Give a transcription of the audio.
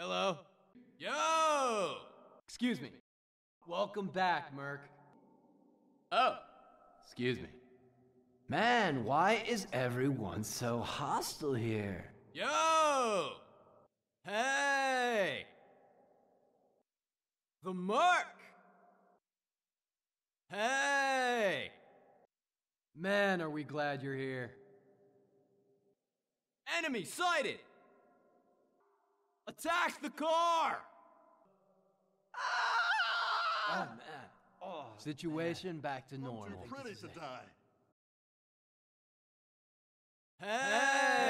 Hello? Yo! Excuse me. Welcome back, Merc. Oh, Excuse me. Man, why is everyone so hostile here? yo! Hey! The Merc! Hey! Man, are we glad you're here. Enemy sighted! Attack the car! Oh, man. Situation back to I'm normal. too pretty to die. Hey!